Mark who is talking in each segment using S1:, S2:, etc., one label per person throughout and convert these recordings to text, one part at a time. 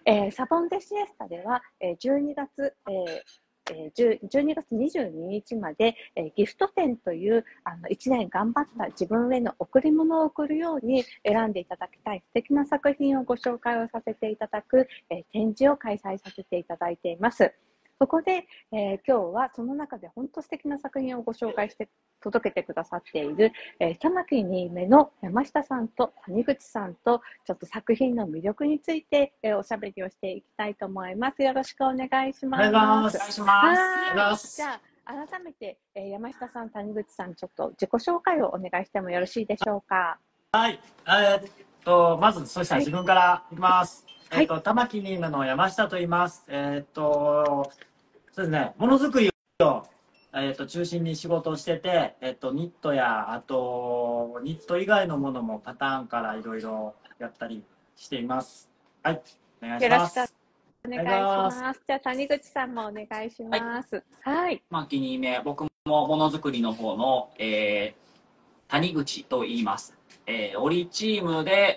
S1: サボンデシエスタでは、12月、12月22日まで、ギフト展という1年頑張った自分への贈り物を贈るように選んでいただきたい素敵な作品をご紹介をさせていただく、展示を開催させていただいています。そこで、今日はその中で本当素敵な作品をご紹介して届けてくださっている、玉木2名の山下さんと谷口さんとちょっと作品の魅力について、おしゃべりをしていきたいと思います。よろしくお願いします。
S2: お願いします。
S1: じゃあ改めて、山下さん、谷口さん、ちょっと自己紹介をお願いしてもよろしいでしょうか。
S2: はい。まず、そしたら自分からいきます。
S1: はい。
S2: 玉木2名の山下と言います。そうですね、ものづくりを、中心に仕事をしてて、ニットや、あと、ニット以外のものもパターンからいろいろやったりしています。はい。お願いします。
S1: よろしくお願いします。じゃあ、谷口さんもお願いします。はい。
S3: 玉木2名、僕もものづくりの方の、谷口と言います。織チームで、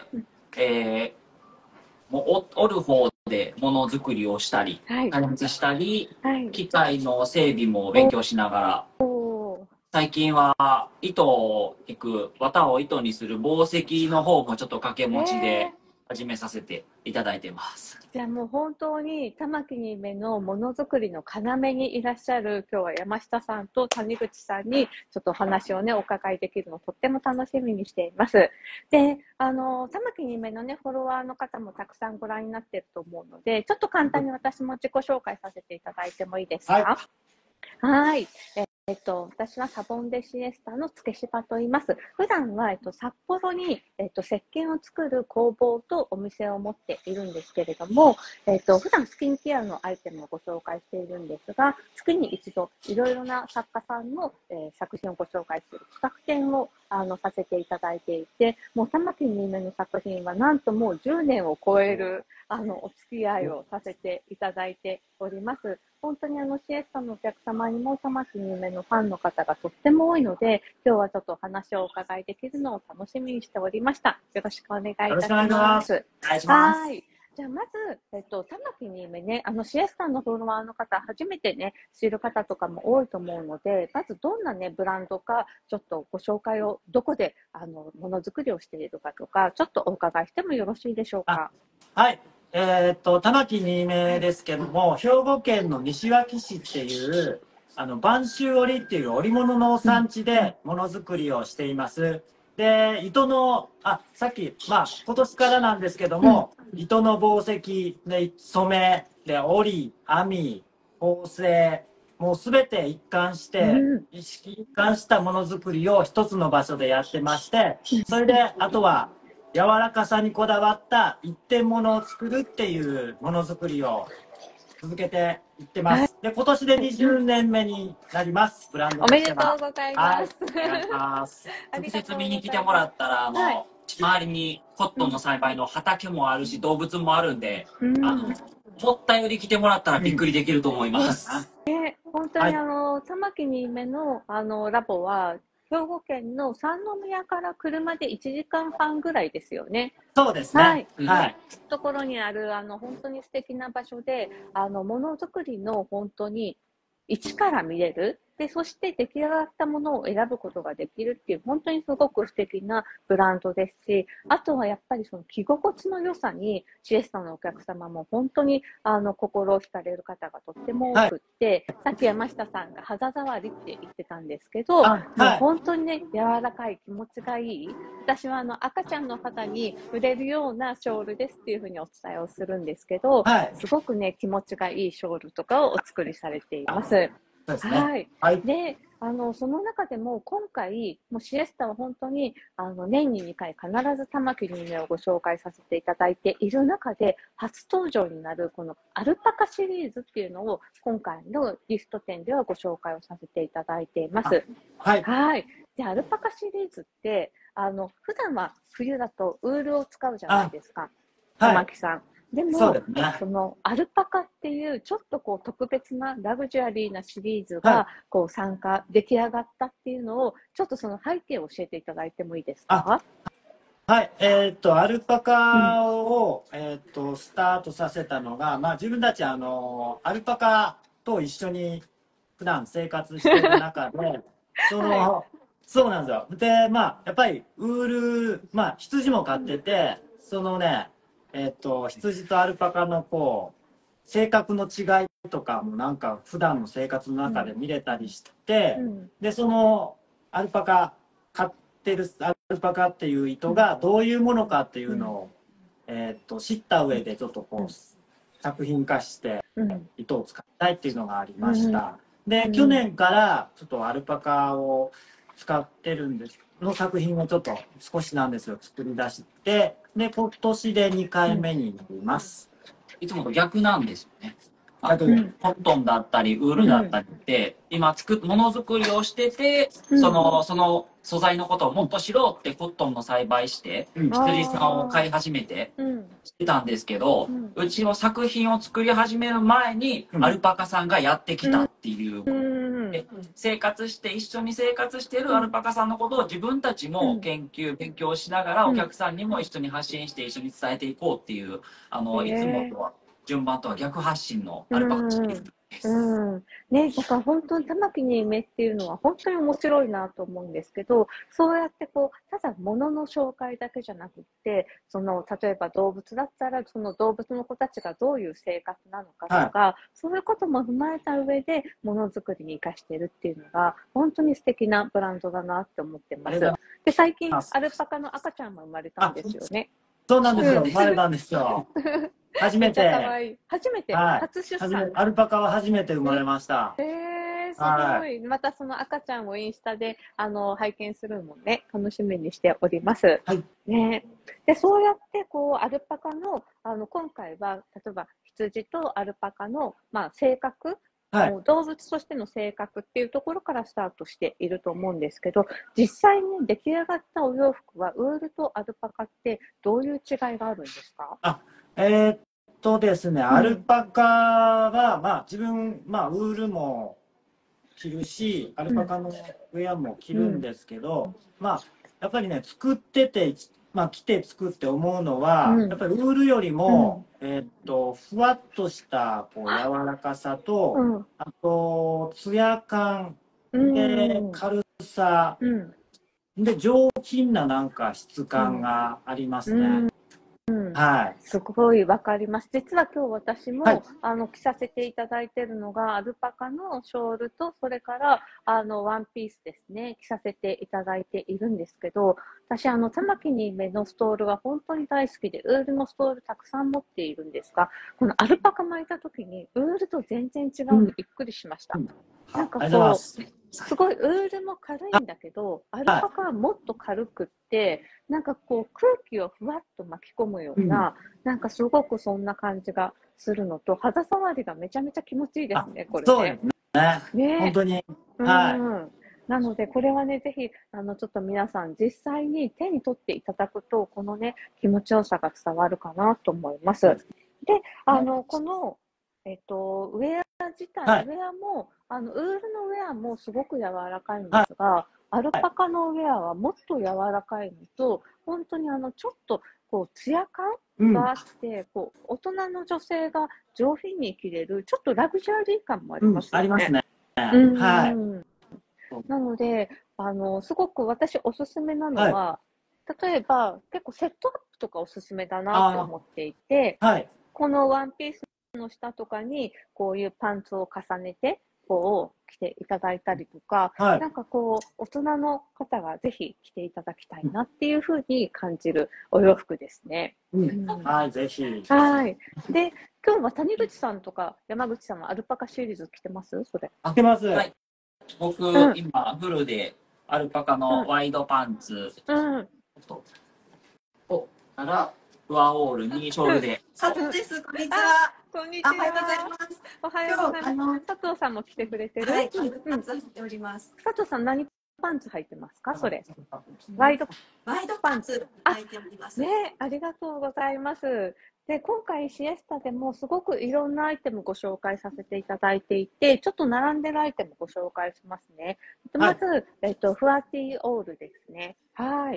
S3: もう織る方でものづくりをしたり、開発したり、機械の整備も勉強しながら、最近は糸を引く、綿を糸にする紡績の方もちょっと掛け持ちで始めさせていただいてます。
S1: じゃあもう本当に玉木2名のものづくりの要にいらっしゃる今日は山下さんと谷口さんにちょっとお話をねお伺いできるのをとっても楽しみにしています。で、玉木2名のねフォロワーの方もたくさんご覧になっていると思うので、ちょっと簡単に私も自己紹介させていただいてもいいですか？はい。私はサボンデシエスタの月柴と言います。普段は、札幌に、石鹸を作る工房とお店を持っているんですけれども、普段スキンケアのアイテムをご紹介しているんですが、月に一度、いろいろな作家さんの、作品をご紹介する企画展をさせていただいていて、もう玉木2名の作品はなんともう10年を超えるお付き合いをさせていただいております。本当にシエスタのお客様にも玉木2名のファンの方がとっても多いので、今日はちょっとお話をお伺いできるのを楽しみにしておりました。よろしくお願いいたします。はい。じゃあまず、玉木2名ね、シエスタのフォロワーの方、初めてね、知る方とかも多いと思うので、まずどんなね、ブランドか、ちょっとご紹介を、どこで、ものづくりをしているかとか、ちょっとお伺いしてもよろしいでしょうか。
S2: はい。玉木2名ですけども、兵庫県の西脇市っていう、播州織っていう織物の産地でものづくりをしています。で、糸の、さっき、今年からなんですけども、糸の紡績で染め、で、織り、編み、縫製、もうすべて一貫して、一貫したものづくりを一つの場所でやってまして、それで、あとは、柔らかさにこだわった一点物を作るっていうものづくりを続けていってます。で、今年で20年目になります。ブランド
S1: おめでとうございます。
S3: お願いします。直接見に来てもらったら、周りにコットンの栽培の畑もあるし、動物もあるんで、思ったより来てもらったらびっくりできると思います。
S1: 本当に玉木2名のラボは、兵庫県の三宮から車で1時間半ぐらいですよね。
S2: そうですね。
S1: はい。ところにある、本当に素敵な場所で、ものづくりの本当に一から見れる。で、そして出来上がったものを選ぶことができるっていう、本当にすごく素敵なブランドですし、あとはやっぱりその着心地の良さに、シエスタのお客様も本当に、心を惹かれる方がとっても多くって、さっき山下さんが肌触りって言ってたんですけど、もう本当にね、柔らかい気持ちがいい。私は赤ちゃんの肌に触れるようなショールですっていうふうにお伝えをするんですけど、すごくね、気持ちがいいショールとかをお作りされています。はい。で、その中でも今回、もうシエスタは本当に年に2回必ず玉木2名をご紹介させていただいている中で、初登場になるこのアルパカシリーズっていうのを今回のギフト展ではご紹介をさせていただいています。はい。で、アルパカシリーズって、普段は冬だとウールを使うじゃないですか。玉木さん。でも、そのアルパカっていうちょっとこう特別なラグジュアリーなシリーズがこう出来上がったっていうのを、ちょっとその背景を教えていただいてもいいですか？
S2: はい、アルパカを、スタートさせたのが、まあ自分たちアルパカと一緒に普段生活してる中で、
S1: はい。
S2: そうなんですよ。で、まあ、やっぱりウール、まあ羊も飼ってて、そのね、羊とアルパカのこう、性格の違いとかもなんか普段の生活の中で見れたりして、で、そのアルパカ、飼ってるアルパカっていう糸がどういうものかっていうのを、知った上でちょっとこう、作品化して糸を使いたいっていうのがありました。で、去年からちょっとアルパカを使ってるんです。の作品をちょっと少しなんですよ、作り出して、で、今年で2回目になります。
S3: いつもと逆なんですよね。コットンだったり、ウールだったりって、今ものづくりをしてて、その素材のことをもっと知ろうってコットンの栽培して、羊さんを飼い始めて、してたんですけど、うちの作品を作り始める前に、アルパカさんがやってきたっていう。で一緒に生活しているアルパカさんのことを自分たちも勉強しながらお客さんにも一緒に発信して一緒に伝えていこうっていう、いつもとは順番とは逆発信のアルパカシリーズです。
S1: ね、だから本当に玉木に目っていうのは本当に面白いなと思うんですけど、そうやってこう、ただ物の紹介だけじゃなくって、例えば動物だったら、その動物の子たちがどういう生活なのかとか、そういうことも踏まえた上で、ものづくりに活かしてるっていうのが、本当に素敵なブランドだなって思ってます。で、最近、アルパカの赤ちゃんも生まれたんですよね。
S2: そうなんですよ。生まれたんですよ。初めて。
S1: めっちゃ可愛い。初めて、初出産。
S2: アルパカは初めて生まれました。
S1: すごい。またその赤ちゃんをインスタで、拝見するのもね、楽しみにしております。
S2: はい。
S1: ね。で、そうやって、こう、アルパカの、今回は、例えば、羊とアルパカの、まあ、性格、動物としての性格っていうところからスタートしていると思うんですけど、実際に出来上がったお洋服は、ウールとアルパカってどういう違いがあるんですか？
S2: ですね、アルパカは、まあ自分、まあウールも着るし、アルパカのウェアも着るんですけど、まあやっぱりね、作ってて、まあ着て作って思うのは、やっぱりウールよりも、ふわっとしたこう柔らかさと、あと、ツヤ感で軽さ、で上品ななんか質感がありますね。はい。
S1: すごいわかります。実は今日私も、着させていただいているのが、アルパカのショールと、それから、ワンピースですね、着させていただいているんですけど、私、玉木に目のストールが本当に大好きで、ウールのストールたくさん持っているんですが、このアルパカ巻いた時に、ウールと全然違うのびっくりしました。なんかこう、すごいウールも軽いんだけど、アルパカはもっと軽くって、なんかこう空気をふわっと巻き込むような、なんかすごくそんな感じがするのと、肌触りがめちゃめちゃ気持ちいいですね、これね。
S2: そうですね。ね、本当に。
S1: はい。なので、これはね、ぜひ、ちょっと皆さん実際に手に取っていただくと、このね、気持ちよさが伝わるかなと思います。で、この、ウェア自体、ウェアも、ウールのウェアもすごく柔らかいんですが、アルパカのウェアはもっと柔らかいのと、本当にちょっと、こう、ツヤ感があって、こう、大人の女性が上品に着れる、ちょっとラグジュアリー感もありますよね。
S2: ありますね。はい。
S1: なので、すごく私おすすめなのは、例えば、結構セットアップとかおすすめだなと思っていて、このワンピースの下とかに、こういうパンツを重ねて、こう、着ていただいたりとか、なんかこう、大人の方がぜひ着ていただきたいなっていうふうに感じるお洋服ですね。
S2: はい、ぜひ。
S1: はい。で、今日は谷口さんとか山口さんはアルパカシリーズ着てますそれ。
S2: 着てます。
S3: はい。僕、今、フルでアルパカのワイドパンツ、からフアオールにショールで。
S4: 佐藤です。こんにちは。
S1: こんにちは。
S4: おはようございます。
S1: おはようございます。佐藤さんも来てくれてる。
S4: はい、パンツ履いております。
S1: 佐藤さん何パンツ履いてますかそれ。ワイド
S4: パンツ履いております。
S1: ね、ありがとうございます。で、今回シエスタでもすごくいろんなアイテムご紹介させていただいていて、ちょっと並んでるアイテムご紹介しますね。まず、フワティオールですね。はい。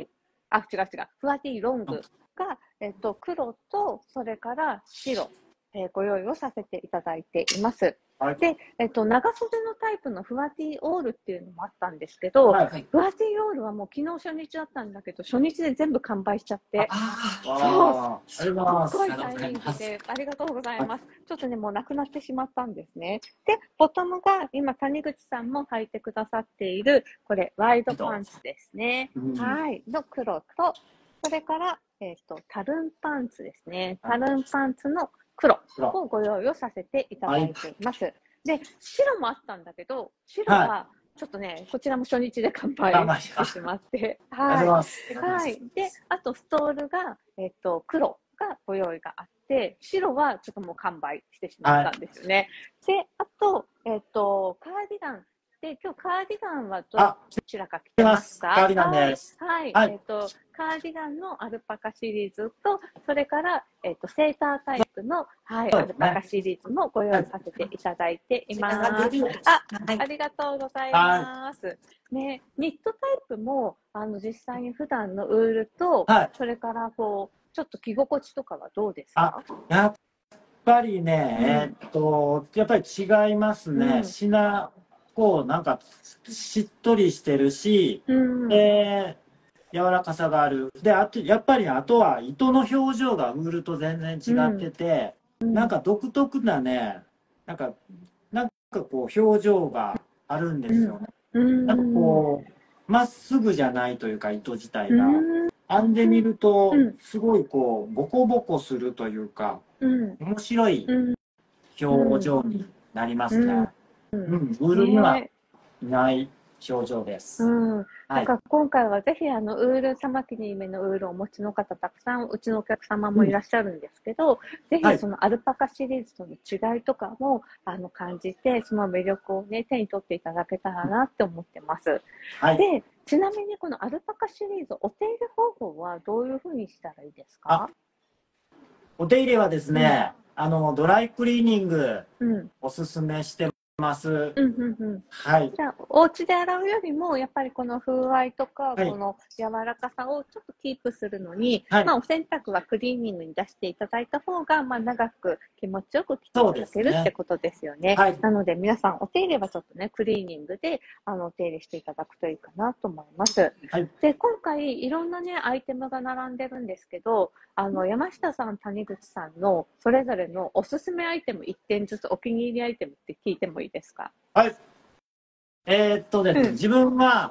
S1: 違う違う、フワティロングが、黒と、それから白、ご用意をさせていただいています。はい、で、長袖のタイプのフワティオールっていうのもあったんですけど、はい、フワティオールはもう昨日初日だったんだけど、初日で全部完売しちゃって、そう、すっごいタイミングで、ありがとうございます。ちょっとね、もうなくなってしまったんですね。で、ボトムが今、谷口さんも履いてくださっている、これ、ワイドパンツですね。はい、の黒と、それから、タルンパンツですね。タルンパンツの黒をご用意をさせていただいています。はい、で、白もあったんだけど、白はちょっとね、こちらも初日で完売してしまって、はい。はい。で、あとストールが、黒がご用意があって、白はちょっともう完売してしまったんですよね。はい、で、あと、カーディガン。で、今日カーディガンはどちらか着てますか？
S2: カーディガンです。
S1: はい。カーディガンのアルパカシリーズと、それから、セータータイプの、はい、アルパカシリーズもご用意させていただいています。ありがとうございます。ね、ニットタイプも、実際に普段のウールと、それから、こう、ちょっと着心地とかはどうですか？
S2: やっぱりね、やっぱり違いますね。こうなんかしっとりしてるし、柔らかさがある。で、あとやっぱりあとは糸の表情がウールと全然違ってて、なんか独特なね、なんかこう表情があるんですよね。なんかこうまっすぐじゃないというか糸自体が。編んでみるとすごいこうボコボコするというか、面白い表情になりますね。ウールにはいない表情です。
S1: なんか今回はぜひウール、玉木にめのウールをお持ちの方たくさんうちのお客様もいらっしゃるんですけど、ぜひそのアルパカシリーズとの違いとかも感じて、その魅力をね、手に取っていただけたらなって思ってます。で、ちなみにこのアルパカシリーズ、お手入れ方法はどういうふうにしたらいいですか？
S2: お手入れはですね、ドライクリーニングおすすめしてます。
S1: はい。じゃあ、お家で洗うよりも、やっぱりこの風合いとか、この柔らかさをちょっとキープするのに、まあ、お洗濯はクリーニングに出していただいた方が、まあ、長く気持ちよく着ていただけるってことですよね。なので、皆さん、お手入れはちょっとね、クリーニングで、お手入れしていただくといいかなと思います。で、今回、いろんなね、アイテムが並んでるんですけど、山下さん、谷口さんの、それぞれのおすすめアイテム、1点ずつお気に入りアイテムって聞いてもいいですか？
S2: はい。ですね、自分は、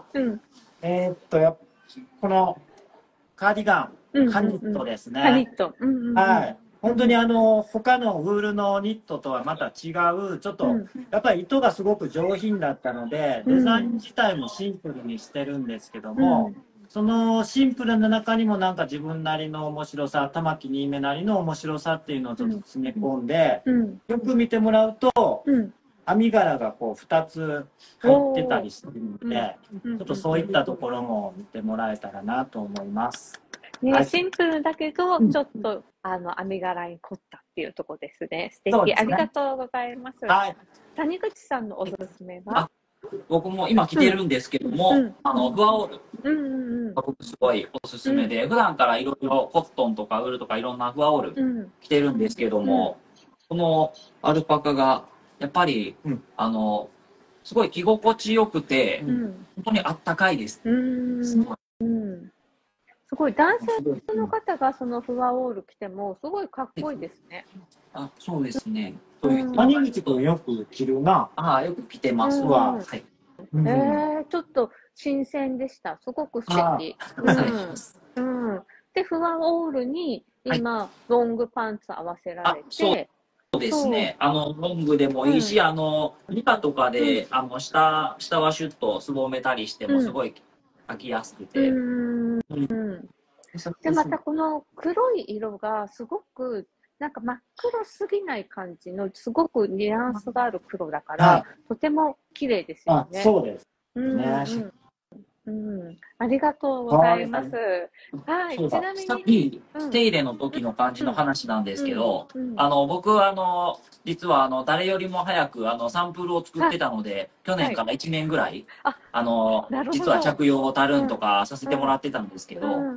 S2: このカーディガン、カニットですね。
S1: カニット。
S2: はい。本当に他のウールのニットとはまた違う、ちょっと、やっぱり糸がすごく上品だったので、デザイン自体もシンプルにしてるんですけども、そのシンプルな中にもなんか自分なりの面白さ、玉木新芽なりの面白さっていうのをちょっと詰め込んで、よく見てもらうと、編み柄がこう2つ入ってたりするので、ちょっとそういったところも見てもらえたらなと思います。
S1: ね、シンプルだけど、ちょっと編み柄に凝ったっていうところですね。素敵、ありがとうございます。谷口さんのおすすめは？
S3: 僕も今着てるんですけども、フワオールが僕すごいおすすめで、普段からいろいろコットンとかウールとかいろんなフワオール着てるんですけども、このアルパカがやっぱり、すごい着心地よくて、本当にあったかいです。
S1: すごい男性の方がそのフワオール着てもすごいかっこいいですね。
S3: そうですね。
S2: 谷口君よく着るな。
S3: よく着てますわ。
S1: ちょっと新鮮でした。すごく素敵。で、フワオールに今、ロングパンツ合わせられて、
S3: そうですね。ロングでもいいし、リカとかで、下はシュッとすぼめたりしてもすごい履きやすくて。
S1: で、またこの黒い色がすごく、なんか真っ黒すぎない感じの、すごくニュアンスがある黒だから、とても綺麗ですよね。
S2: そうですね。
S1: ありがとうございます。はい。ちなみに。
S3: さっき、手入れの時の感じの話なんですけど、僕は実は誰よりも早くサンプルを作ってたので、去年から1年ぐらい、実は着用をタルンとかさせてもらってたんですけど、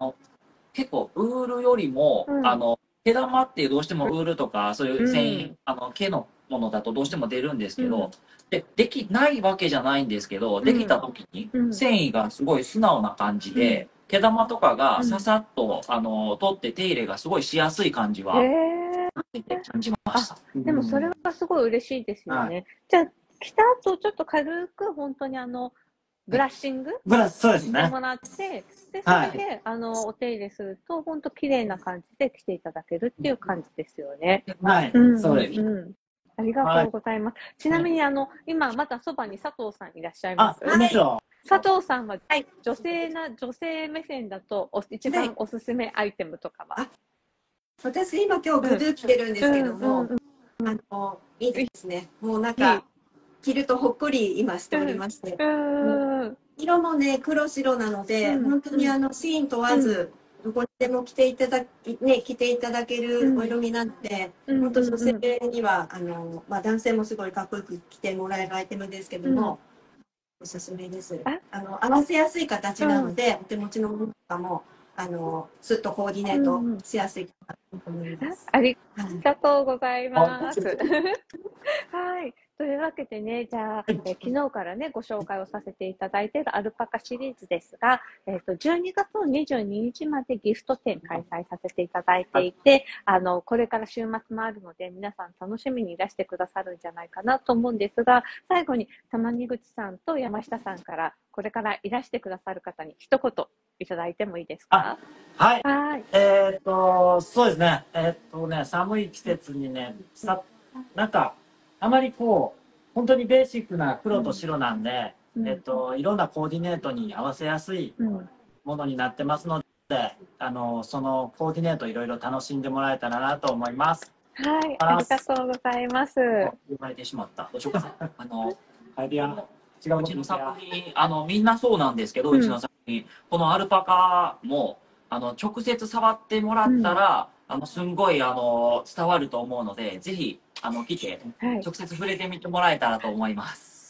S3: 結構ウールよりも、毛玉ってどうしてもウールとかそういう繊維、毛のものだとどうしても出るんですけど、できないわけじゃないんですけど、できた時に繊維がすごい素直な感じで、毛玉とかがささっと、取って手入れがすごいしやすい感じは、感じました。
S1: でもそれはすごい嬉しいですよね。じゃあ、着た後ちょっと軽く本当にブラッシングしてもらって、で、それで、お手入れすると、本当綺麗な感じで着ていただけるっていう感じですよね。
S3: はい。そうです。
S1: ありがとうございます。ちなみに、今、まだそばに佐藤さんいらっしゃいます。佐藤さんは、女性目線だと、一番おすすめアイテムとかは？
S4: 私、今日ブルー着てるんですけども、いいですね。もうなんか、着るとほっこり今しておりまして。色もね、黒白なので、本当にシーン問わず、どこにでも着ていただけるお色味なんで、本当女性には、男性もすごいかっこよく着てもらえるアイテムですけども、おすすめです。合わせやすい形なので、お手持ちのものとかも、スッとコーディネートしやすいかなと思います。
S1: ありがとうございます。はい。というわけでね、じゃあ、昨日からね、ご紹介をさせていただいているアルパカシリーズですが、12月の22日までギフト展開催させていただいていて、これから週末もあるので、皆さん楽しみにいらしてくださるんじゃないかなと思うんですが、最後に谷口さんと山下さんから、これからいらしてくださる方に一言いただいてもいいですか？
S2: はい。そうですね。寒い季節にね、なんか、あまり本当にベーシックな黒と白なんで、いろんなコーディネートに合わせやすいものになってますので、そのコーディネートいろいろ楽しんでもらえたらなと思います。
S1: はい、ありがとうございます。
S3: 呼ばれてしまった。どうしようかな。うちの作品、みんなそうなんですけど、うちの作品、このアルパカも、直接触ってもらったら、すんごい、伝わると思うので、ぜひ、来て、直接触れてみてもらえたらと思います。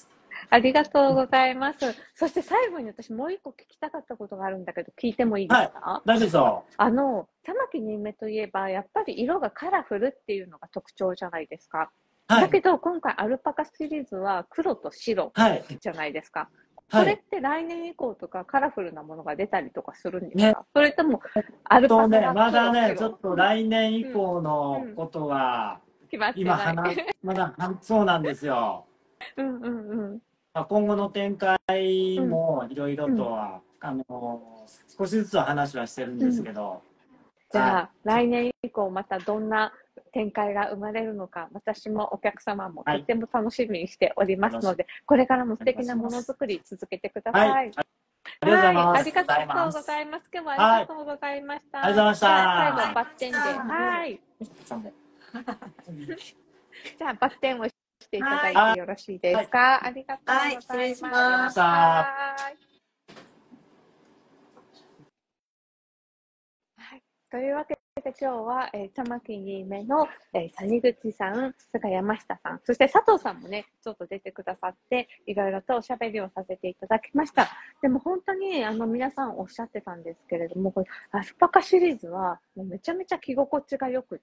S1: ありがとうございます。そして最後に私もう一個聞きたかったことがあるんだけど、聞いてもいいですか？
S2: 大丈夫ですよ。
S1: 玉木にめといえば、やっぱり色がカラフルっていうのが特徴じゃないですか。だけど、今回アルパカシリーズは黒と白じゃないですか。これって来年以降とかカラフルなものが出たりとかするんですか？それともアルパカが
S2: まだね、ちょっと来年以降のことは、今まだそうなんですよ。今後の展開もいろいろとは、少しずつは話はしてるんですけど。
S1: じゃあ、来年以降またどんな展開が生まれるのか、私もお客様もとても楽しみにしておりますので、これからも素敵なものづくり続けてください。
S2: ありがとうございます。
S1: ありがとうございます。今日はありがとうございました。
S2: ありがとうございました。
S1: 最後バッテンで、はい。じゃあバッテンをしていただいてよろしいですか？ありがとうございます。
S4: 失礼します。
S1: というわけで今日は、玉木2名の、谷口さん、それから山下さん、そして佐藤さんもね、ちょっと出てくださって、いろいろとおしゃべりをさせていただきました。でも本当に皆さんおっしゃってたんですけれども、これアルパカシリーズはもうめちゃめちゃ着心地が良くって、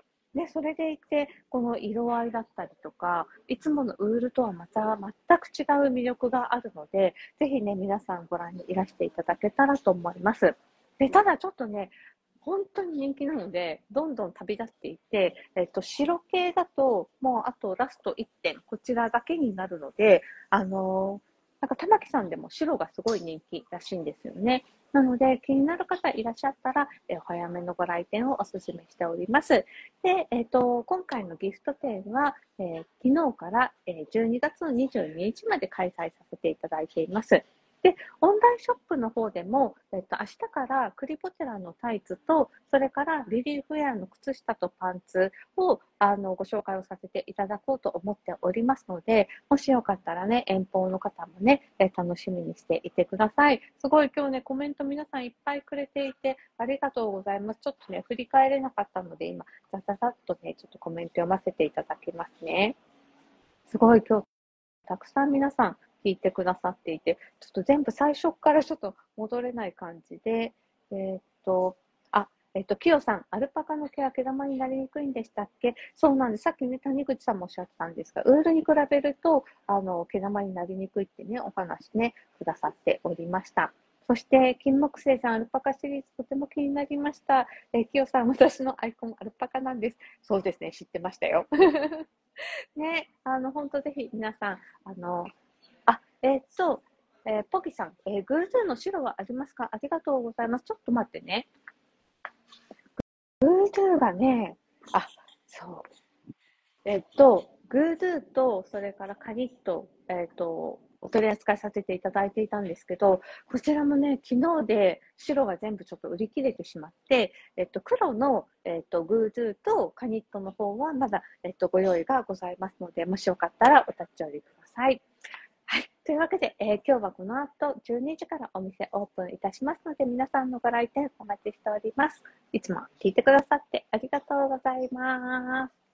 S1: で、それでいて、この色合いだったりとか、いつものウールとはまた全く違う魅力があるので、ぜひね、皆さんご覧にいらしていただけたらと思います。で、ただちょっとね、本当に人気なので、どんどん旅立っていて、白系だと、もうあとラスト1点、こちらだけになるので、なんか玉木さんでも白がすごい人気らしいんですよね。なので、気になる方いらっしゃったら、お早めのご来店をお勧めしております。で、今回のギフト展は、昨日から、12月の22日まで開催させていただいています。で、オンラインショップの方でも、明日からクリポテラのタイツと、それからリリーフウェアの靴下とパンツをご紹介をさせていただこうと思っておりますので、もしよかったらね、遠方の方もね、楽しみにしていてください。すごい今日ね、コメント皆さんいっぱいくれていて、ありがとうございます。ちょっとね、振り返れなかったので、今、ざざざっとね、ちょっとコメント読ませていただきますね。すごい今日、たくさん皆さん、聞いてくださっていて、ちょっと全部最初からちょっと戻れない感じで、 キヨさん、アルパカの毛は毛玉になりにくいんでしたっけ？そうなんです。さっきね、谷口さんもおっしゃったんですが、ウールに比べると、毛玉になりにくいってね、お話ね、くださっておりました。そして、金木星さん、アルパカシリーズとても気になりました。キヨさん、私のアイコン、アルパカなんです。そうですね、知ってましたよ。ね、本当ぜひ皆さん、ポキさん、グーズーの白はありますか？ありがとうございます。ちょっと待ってね。グーズーがね、そう。グーズーと、それからカニッと、お取り扱いさせていただいていたんですけど、こちらもね、昨日で白が全部ちょっと売り切れてしまって、黒の、グーズーとカニットの方はまだ、ご用意がございますので、もしよかったらお立ち寄りください。はい。というわけで、今日はこの後12時からお店オープンいたしますので、皆さんのご来店お待ちしております。いつも聞いてくださってありがとうございます。